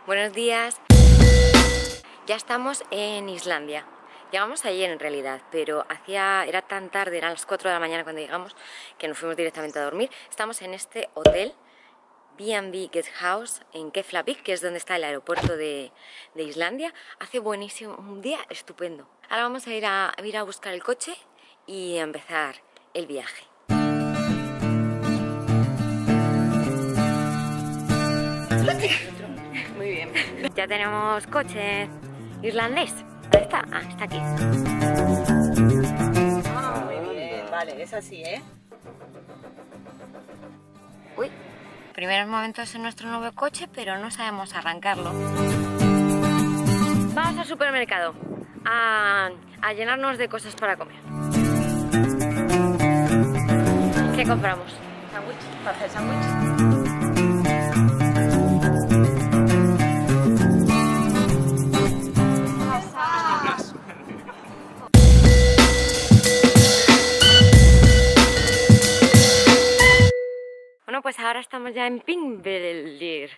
Buenos días. Ya estamos en Islandia. Llegamos ayer en realidad, pero era tan tarde, eran las 4 de la mañana cuando llegamos, que nos fuimos directamente a dormir. Estamos en este hotel B&B Guest House en Keflavik, que es donde está el aeropuerto de Islandia. Hace buenísimo, un día estupendo. Ahora vamos a ir a buscar el coche y a empezar el viaje. Muy bien. Ya tenemos coche irlandés. ¿Dónde está? Ah, está aquí. Muy bien, vale, es así, ¿eh? Uy, primeros momentos en nuestro nuevo coche, pero no sabemos arrancarlo. Vamos al supermercado a llenarnos de cosas para comer. ¿Qué compramos? Sándwich, para hacer sándwich. Bueno, pues ahora estamos ya en Þingvellir.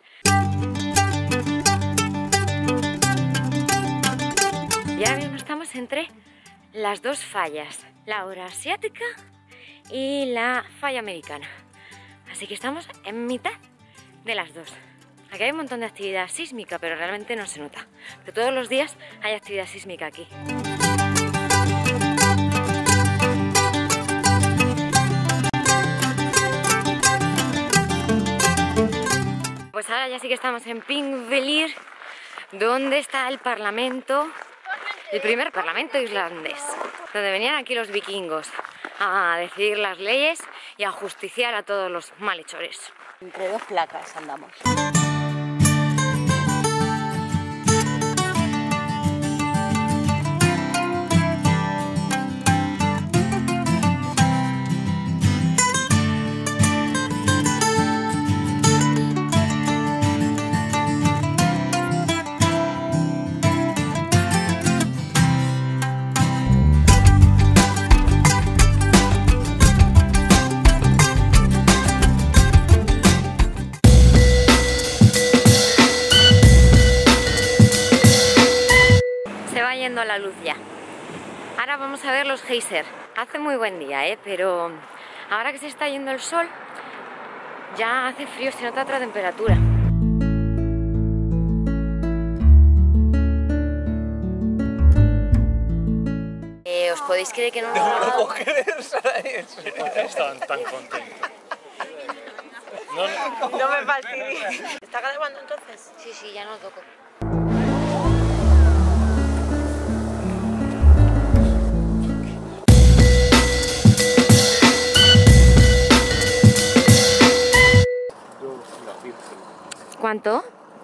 Y ahora mismo estamos entre las dos fallas, la euroasiática y la falla americana. Así que estamos en mitad de las dos. Aquí hay un montón de actividad sísmica, pero realmente no se nota. Pero todos los días hay actividad sísmica aquí. Pues ahora ya sí que estamos en Þingvellir, donde está el parlamento, el primer parlamento islandés, donde venían aquí los vikingos a decidir las leyes y a justiciar a todos los malhechores. Entre dos placas andamos. A la luz ya. Ahora vamos a ver los geysers. Hace muy buen día, pero ahora que se está yendo el sol ya hace frío, se nota otra temperatura. ¿Os podéis creer que no nos ha dado? Están tan contentos. No me fastidies. ¿Está grabando entonces? Sí, ya no lo toco. ¿Cuánto?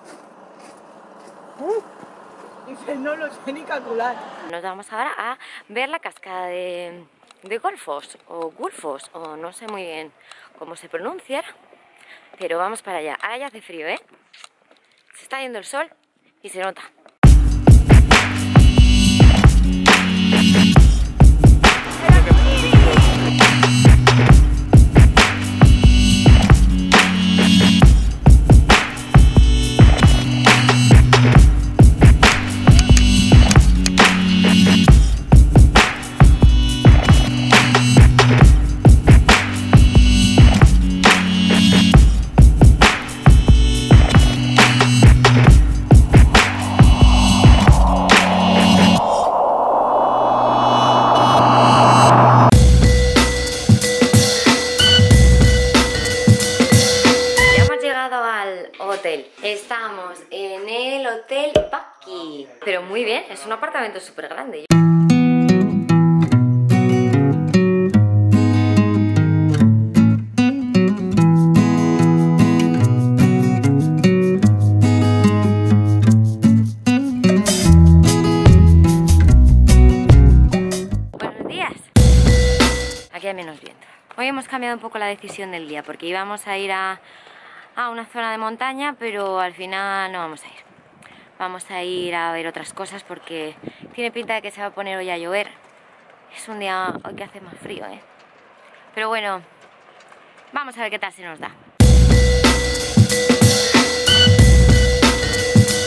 Dice, no lo sé ni calcular. Nos vamos ahora a ver la cascada de Golfos o Gulfos, o no sé muy bien cómo se pronuncia, pero vamos para allá. Ahora ya hace frío, Se está yendo el sol y se nota. Estamos en el Hotel Pakki, pero muy bien, es un apartamento súper grande. Buenos días. Aquí hay menos viento. Hoy hemos cambiado un poco la decisión del día porque íbamos a ir a una zona de montaña, pero al final no vamos a ir. Vamos a ir a ver otras cosas porque tiene pinta de que se va a poner hoy a llover. Es un día hoy que hace más frío, Pero bueno, vamos a ver qué tal se nos da.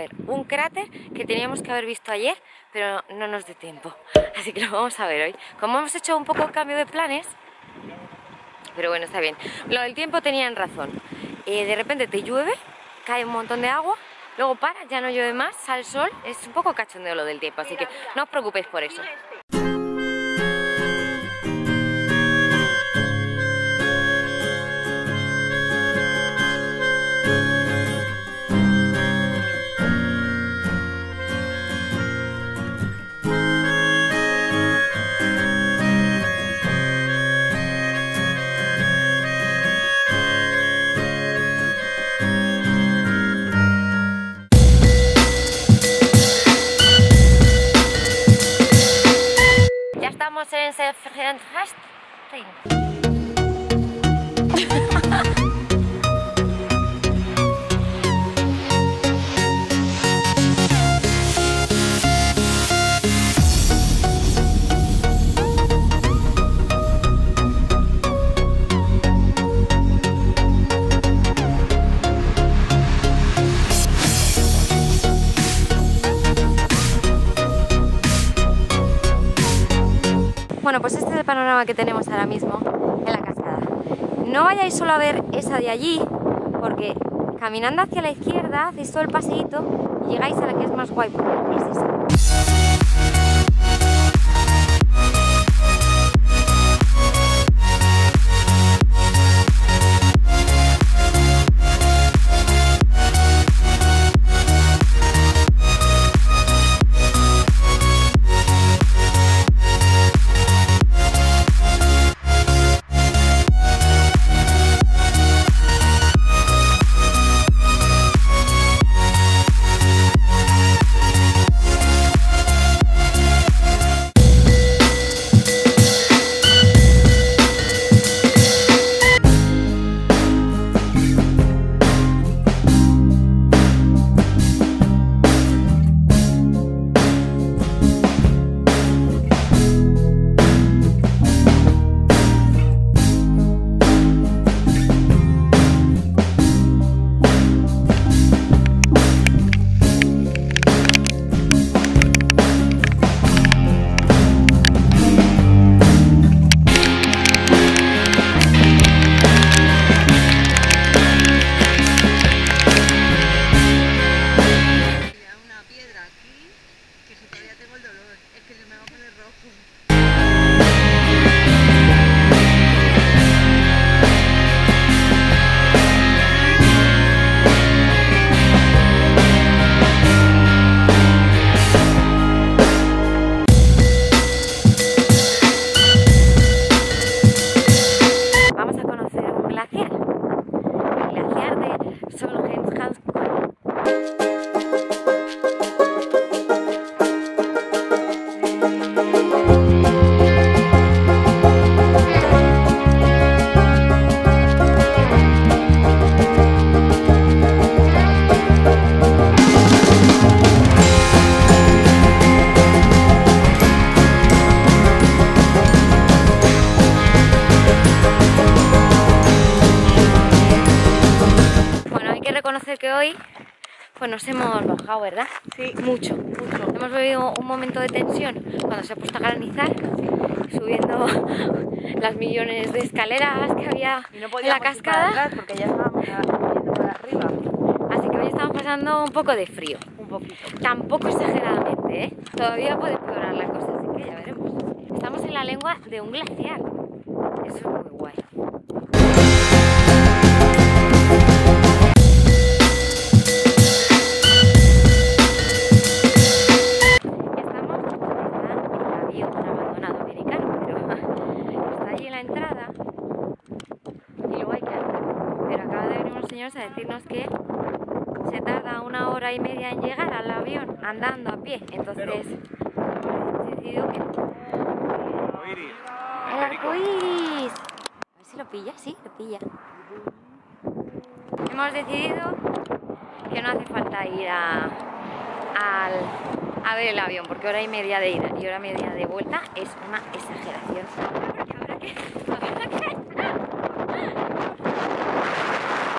ver un cráter que teníamos que haber visto ayer, pero no nos dio tiempo, así que lo vamos a ver hoy. Como hemos hecho un poco el cambio de planes, pero bueno, está bien. Lo del tiempo tenían razón. De repente te llueve, cae un montón de agua, luego para, ya no llueve más, sale el sol. Es un poco cachondeo lo del tiempo, así que no os preocupéis por eso. Estamos en Selfridges. Bueno, pues este es el panorama que tenemos ahora mismo en la cascada. No vayáis solo a ver esa de allí, porque caminando hacia la izquierda hacéis todo el paseíto y llegáis a la que es más guay, porque es esa. Que hoy pues nos hemos bajado, ¿verdad? Sí, mucho. Hemos vivido un momento de tensión cuando se ha puesto a granizar, subiendo las millones de escaleras que había en la cascada, atrás porque ya estábamos yendo para arriba. Así que hoy estamos pasando un poco de frío, un poquito. Tampoco exageradamente, ¿eh? Todavía puede empeorar la cosa, así que ya veremos. Estamos en la lengua de un glaciar. Eso es muy guay. A decirnos que se tarda 1 hora y media en llegar al avión andando a pie, entonces hemos decidido que ¡el arcoíris! A ver si lo pilla, sí, lo pilla. Hemos decidido que no hace falta ir a ver el avión, porque 1 hora y media de ida y 1 hora y media de vuelta es una exageración.